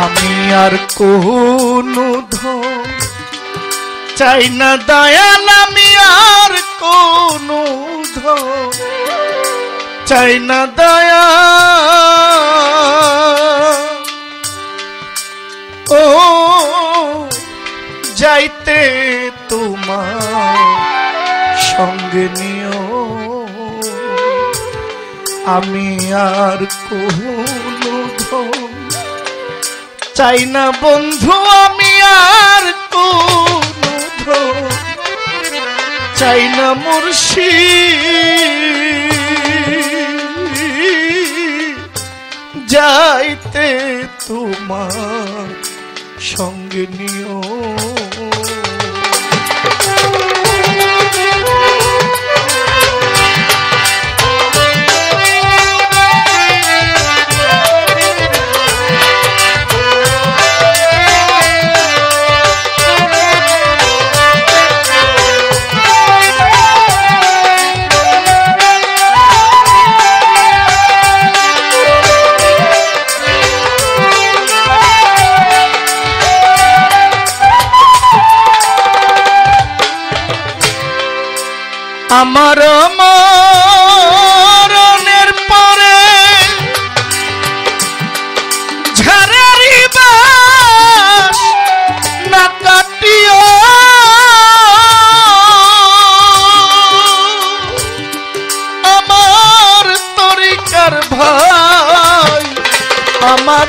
আমি আর কোনো ধন চাই না দয়াল, আমি আর কোনো ধন চাই না দয়াল। ও যাইতে তোমার সঙ্গে নিও, আমি আর কোনো ধন চাই না বন্ধু, আমি আর কোনো ধন চাই না মুর্শিদ, যাইতে তোমার সঙ্গে নিও। আমার মরণের পরে ঝাড়ারি বাস না কাটিও, আমার তরিকার ভাই আমার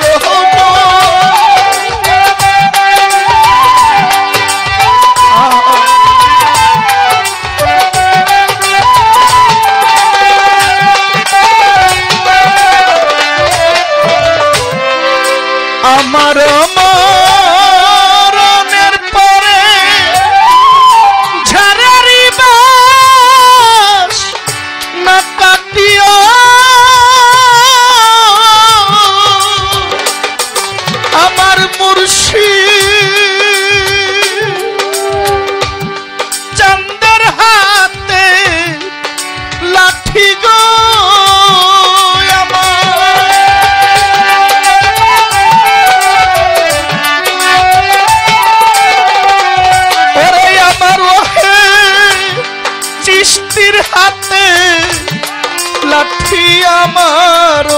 আমার মরণের পরে ঝাড়ারি বাস না কাটিও, আমার মুর্শিদ চাঁদের হাতে লাঠি গো, হাতে লাঠি আমারো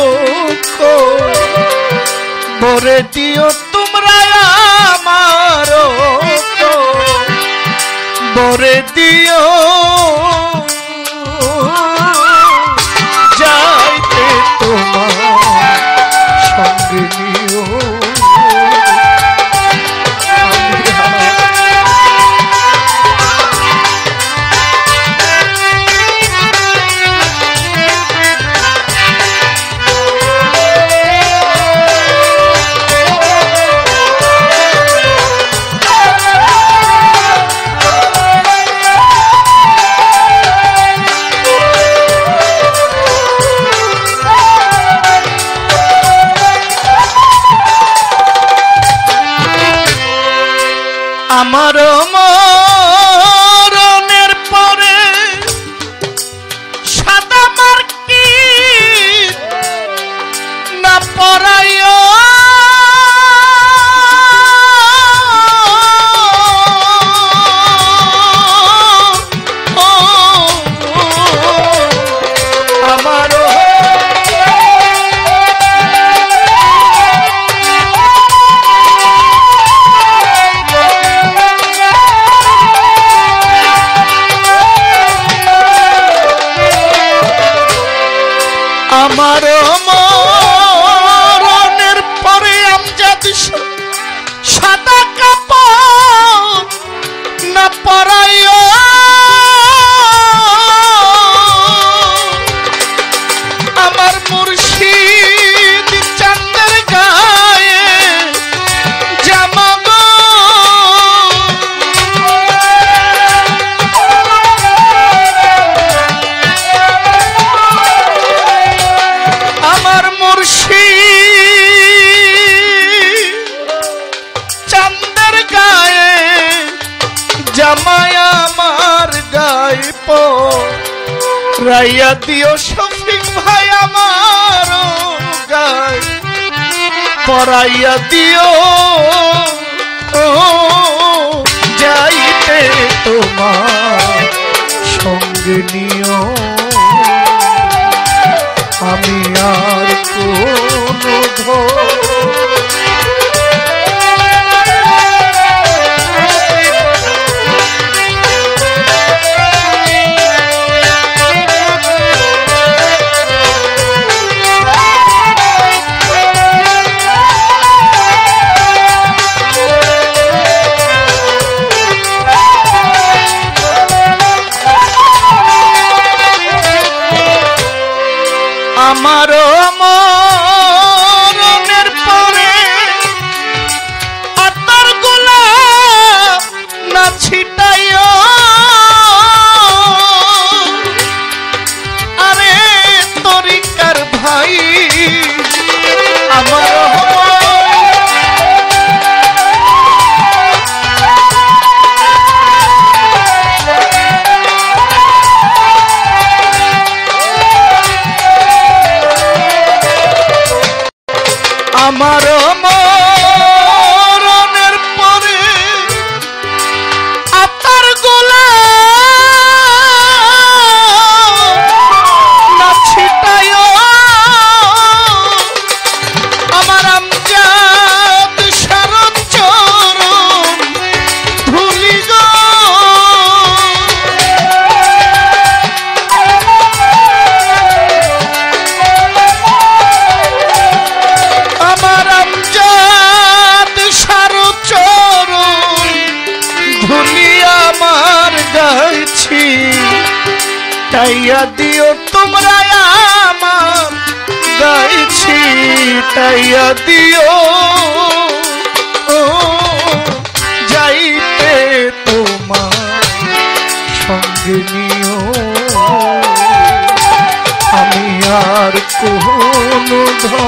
ভরে দিও তোমরা, আমারো ভরে দিও, যাইতে তোমার সঙ্গে নিও। আমার মরণের পরে সাদা মার্কিট না পরাইও, আমার মরণের পরে আমজাদ সাদা কাপড় না পরাইও, আমার মুর্শিদ চাঁদের গায়ে জামা গো, আমার মুর্শিদ চাঁদের গায়ে জামাই আমার গায়ে পরাইয়া দিও, শফিক ভাই আমার গায়ে পরাইয়া দিও যাইতে তোমার সঙ্গে নিও আমি আর কোনো আমারও মরণের পরে আতর গোলাপ না ছিটাইও আরে তরিকার ভাই আমারও আমারও মরণের পরে আতর গোলাপ না ছিটাইও আমার আমজাদ শরৎ চরণ ধুলি গো টাইয়া দিও তোমরা আমার গাইছি টাইয়া দিও যাইতে তোমার সঙ্গে নিও আমি আর কোনো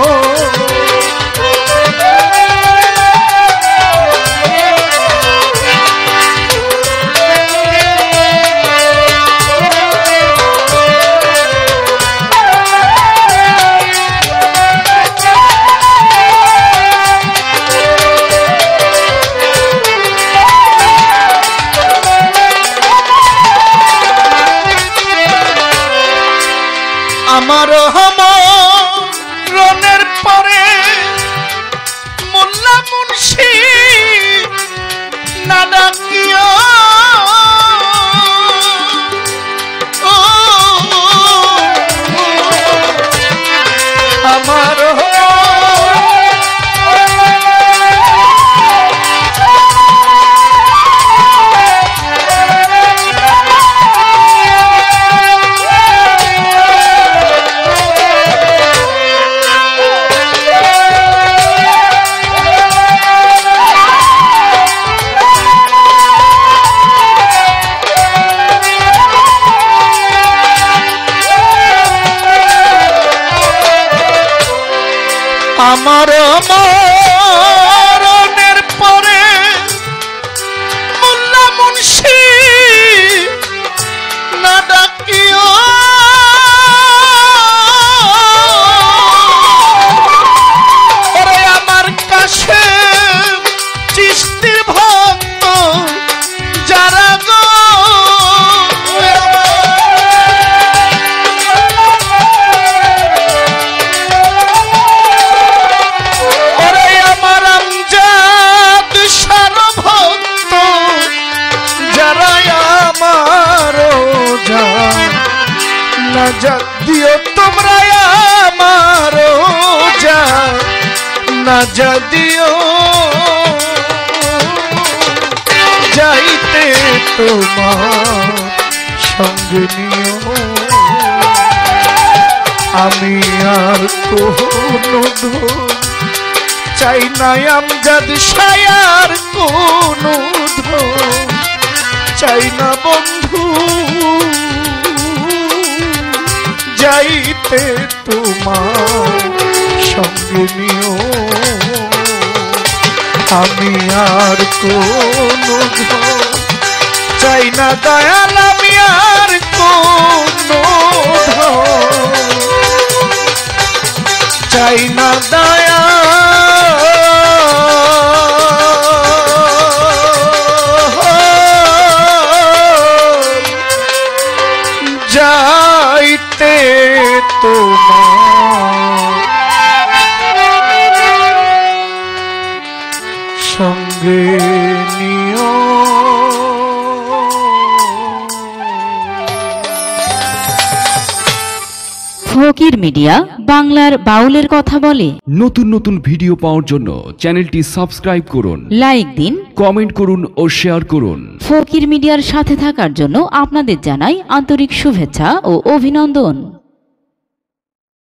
আমার মরণের পরে মোল্লা মুন্সি না ডাকিও আমার আমার মরণের পরে মোল্লা মুন্সি না ডাকিও ওরে আমার কাছে চিশতির ভক্ত যারা গো নাজাত দিও তোমরা আমার নাজাত দিও যাইতে তোমার সঙ্গে নিও আমি আর কোনো ধন চাই না আমজাদ শায়ার কোনো ধন চাই না বন্ধু যাইতে তোমার সঙ্গে নিও আমি আর কোনো চাই না দয়াল আমি আর কোনো চাই না দয়া যাইতে তোমার সঙ্গে নিও। ফকির মিডিয়া বাংলার বাউলের কথা বলে। নতুন নতুন ভিডিও পাওয়ার জন্য চ্যানেলটি সাবস্ক্রাইব করুন, লাইক দিন, কমেন্ট করুন ও শেয়ার করুন। ফকির মিডিয়ার সাথে থাকার জন্য আপনাদের জানাই আন্তরিক শুভেচ্ছা ও অভিনন্দন।